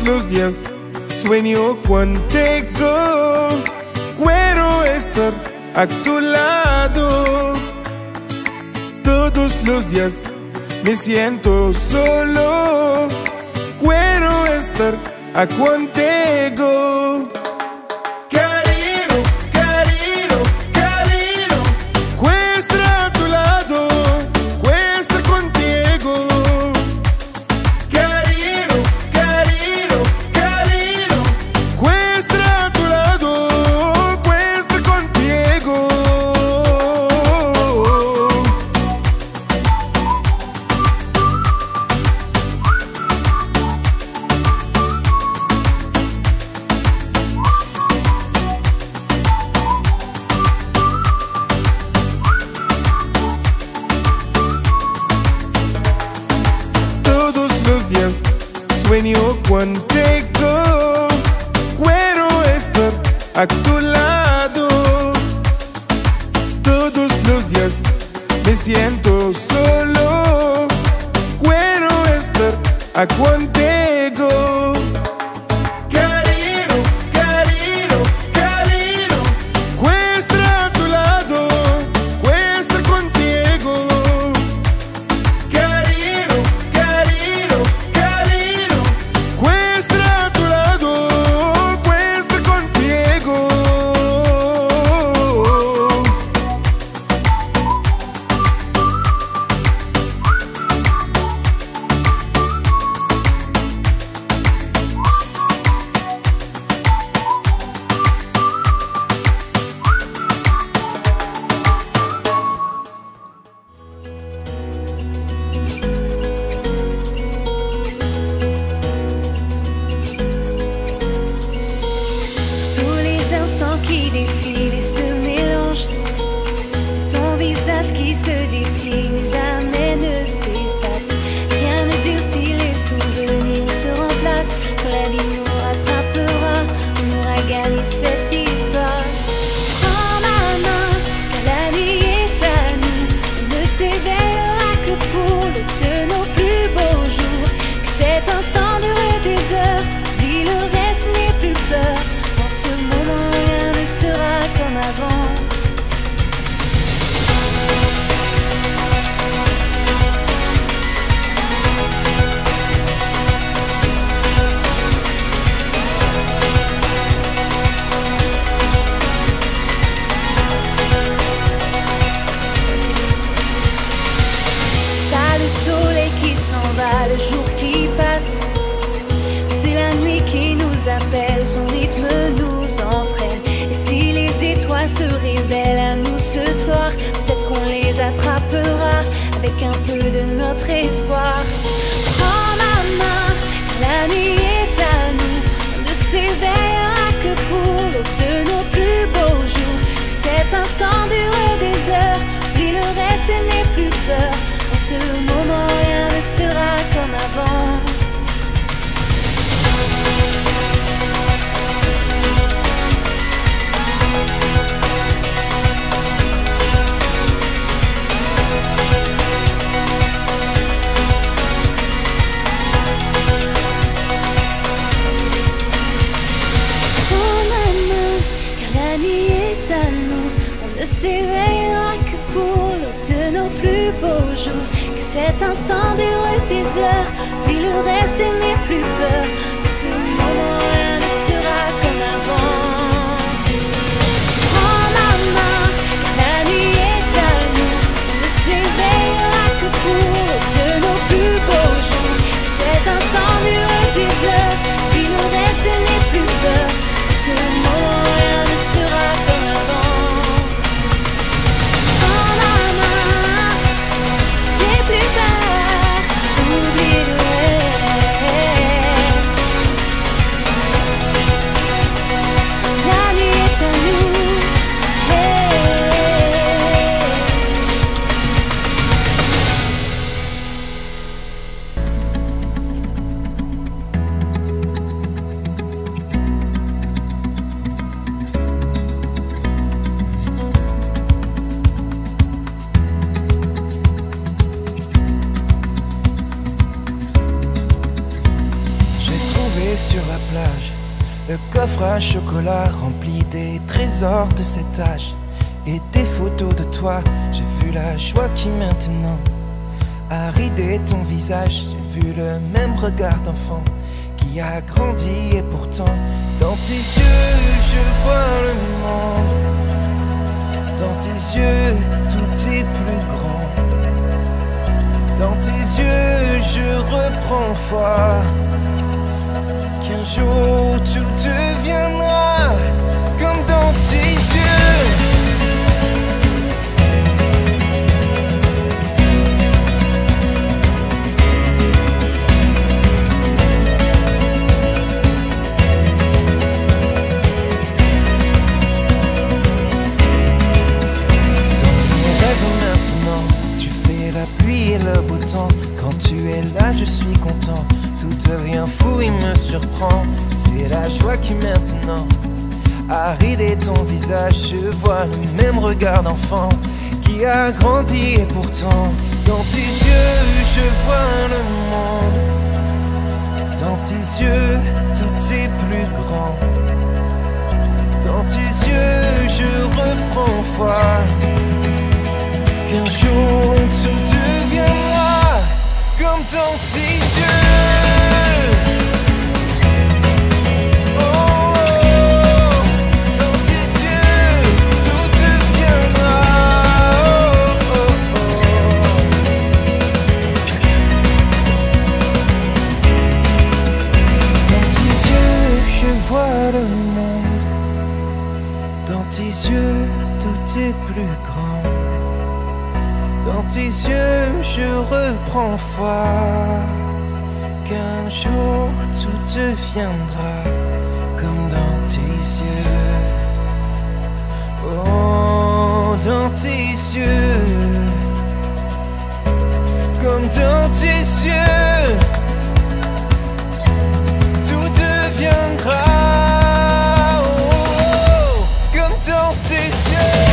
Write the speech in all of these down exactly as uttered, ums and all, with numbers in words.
los días sueño contigo, quiero estar a tu lado. Todos los días me siento solo, quiero estar a contigo. Cariño, cariño, cariño, quiero estar a tu lado, quiero estar contigo. Cariño, cariño, cariño, quiero estar a tu lado, quiero estar contigo. Sueño contigo, quiero estar a tu lado. Todos los días me siento solo, quiero estar a contigo. Cariño, cariño, cariño, quiero estar a tu lado, quiero estar contigo. Cariño, cariño, cariño, quiero estar a tu lado, quiero estar contigo. Sur tous les instants qui défilent et se mélangent, c'est ton visage qui se dessine et jamais ne s'efface. Rien ne dure si les souvenirs se remplacent. Quand la vie nous rattrapera, on aura gagné cette histoire. Prends ma main, car la nuit est à nous. On ne s'éveillera que pour le de nos plus beaux jours. Que cet instant dure des heures, puis le reste n'est plus peur. Dans ce moment, rien ne sera comme avant. C'est pas le soleil qui s'en va, le jour qui passe. C'est la nuit qui nous appelle, son rythme nous entraîne. Et si les étoiles se révèlent à nous ce soir, peut-être qu'on les attrapera avec un peu de notre espoir. Prends ma main, la nuit est à nous. On ne s'éveillera que pour l'aube de nos plus beaux jours. Que cet instant dure des heures, puis le reste n'est plus peur. En ce moment, rien ne sera comme avant. Prends ma main, car la nuit est à nous. On ne s'éveillera que pour l'aube de nos plus beaux jours. Que cet instant dure des heures, puis le reste n'est plus peur. De ce moment, rien ne sera comme avant. Prends ma main, car la nuit est à nous. On ne s'éveillera que pour l'aube de nos plus beaux jours. Que cet instant dure des heures, puis le reste n'est plus peur. De ce moment, rien ne sera comme avant. Prends ma main, n'aie plus peur, oublie le reste. sur la plage, le coffre à chocolat rempli des trésors de cet âge. Et des photos de toi, j'ai vu la joie qui maintenant a ridé ton visage. J'ai vu le même regard d'enfant qui a grandi et pourtant dans tes yeux je vois le monde. Dans tes yeux tout est plus grand. Dans tes yeux je reprends foi qu'un jour tout deviendra comme dans tes yeux. Le beau temps, quand tu es là je suis content. Tout devient fou, il me surprend. C'est la joie qui maintenant a ridé ton visage. Je vois le même regard d'enfant qui a grandi et pourtant dans tes yeux je vois le monde. Dans tes yeux tout est plus grand. Dans tes yeux je reprends foi qu'un jour tout deviendra comme dans tes yeux. Oh, oh, dans tes yeux, tout deviendra. Oh, oh, oh. Dans tes yeux, je vois le monde. Dans tes yeux, tout est plus grand. Dans tes yeux, je reprends foi qu'un jour tout deviendra comme dans tes yeux. Oh, dans tes yeux, comme dans tes yeux, tout deviendra. Oh, comme dans tes yeux.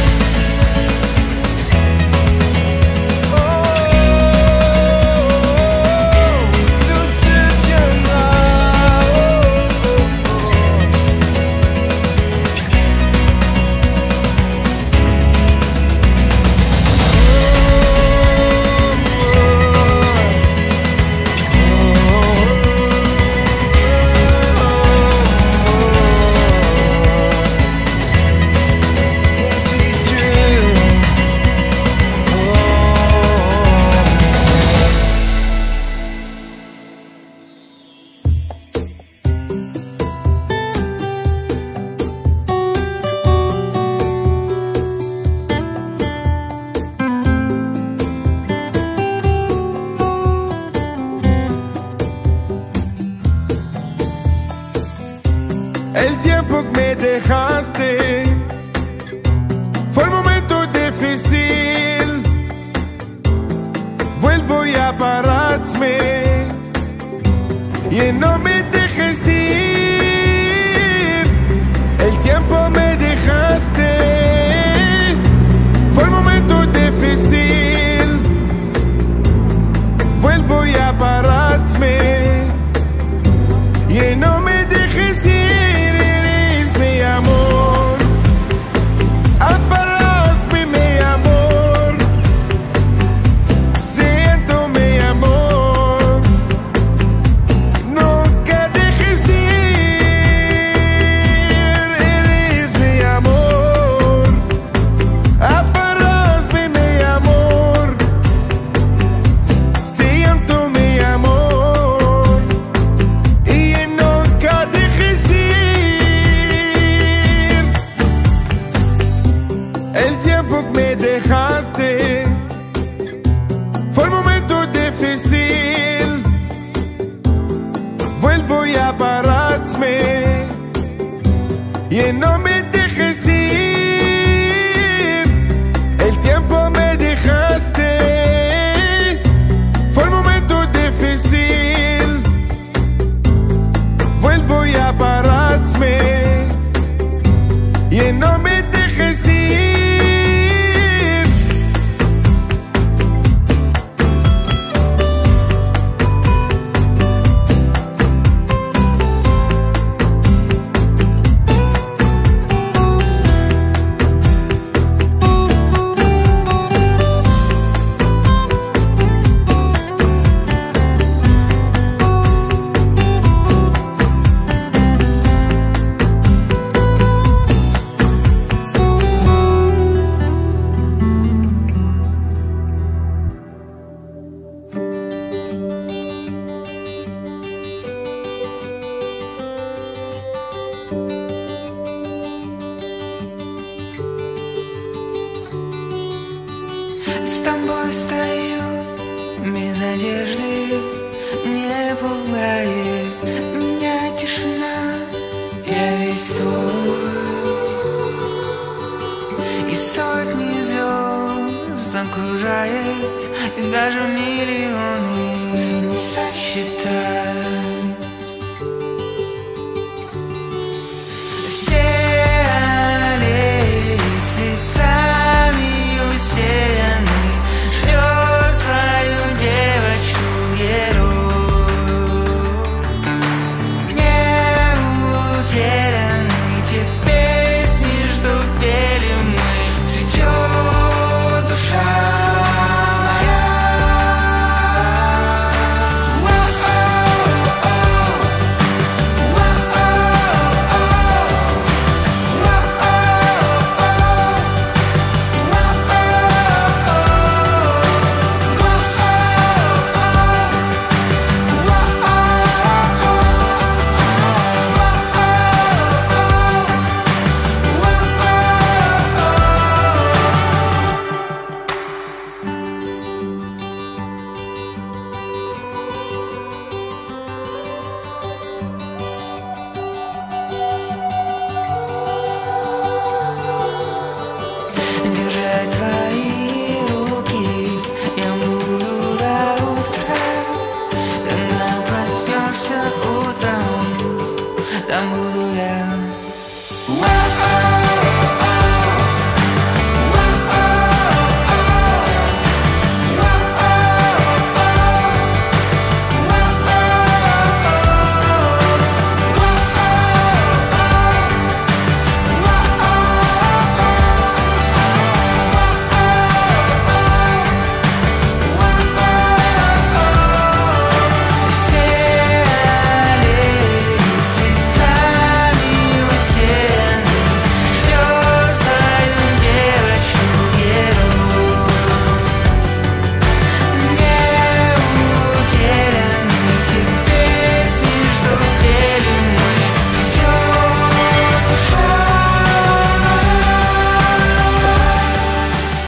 El tiempo que me dejaste fue el momento difícil. Vuelvo ya pararme y no me dejes ir. El tiempo me dejaste fue el momento difícil. Vuelvo ya pararme y no me dejes ir. Fue el momento difícil. Vuelvo ya pararme y no me dejes ir. El tiempo me dejaste. Fue el momento difícil. Vuelvo ya pararme y no me dejes ir. без надежды не пугает меня тишина. Я весь твой, и сотни звезд окружает, и даже миллионы не сосчитать.